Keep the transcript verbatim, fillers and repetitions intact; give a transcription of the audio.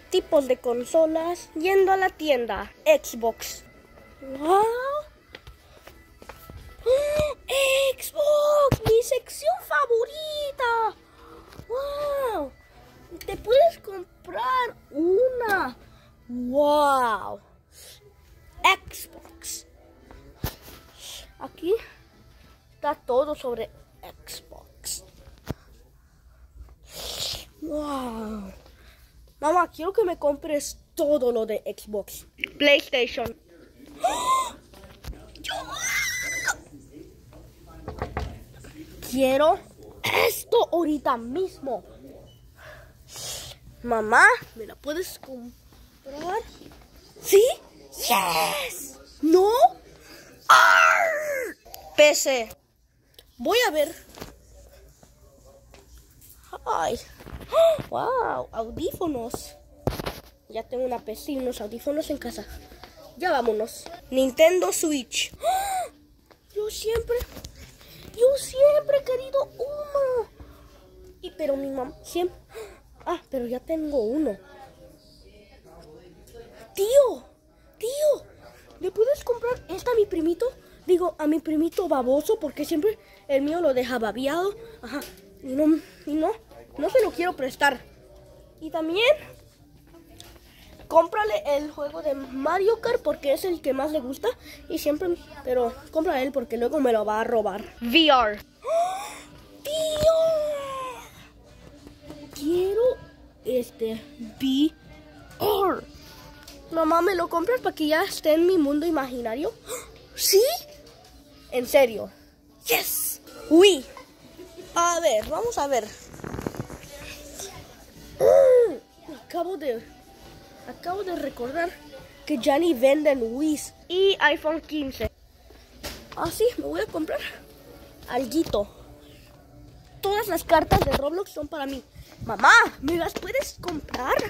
tipos de consolas yendo a la tienda. Xbox. ¡Wow! ¡Oh! ¡Xbox! ¡Mi sección favorita! ¡Wow! Te puedes comprar una. ¡Wow! Xbox. Aquí está todo sobre Xbox. ¡Wow! Mamá, quiero que me compres todo lo de Xbox. PlayStation. ¡Oh! Yo quiero esto ahorita mismo. Mamá, ¿me la puedes comprar? ¿Sí? ¡Yes! ¿No? ¡Arr! P C. Voy a ver. Ay. ¡Wow! Audífonos. Ya tengo una P C y unos audífonos en casa. Ya vámonos. Nintendo Switch. Yo siempre, yo siempre he querido uno. Y pero mi mamá siempre. Ah, pero ya tengo uno. Tío, tío, ¿le puedes comprar esta a mi primito? Digo, a mi primito baboso, porque siempre el mío lo deja babiado. Ajá. Y no, y no, no se lo quiero prestar. Y también cómprale el juego de Mario Kart porque es el que más le gusta. Y siempre, pero cómprale él porque luego me lo va a robar. V R. ¡Oh! ¡Tío! Quiero este V R. Mamá, ¿me lo compras para que ya esté en mi mundo imaginario? ¿Sí? ¿En serio? ¡Yes! Uy. A ver, vamos a ver. Uh, acabo de... Acabo de recordar que ya ni venden Wii's y iPhone quince. Así, me voy a comprar alguito. Todas las cartas de Roblox son para mí. Mamá, ¿me las puedes comprar?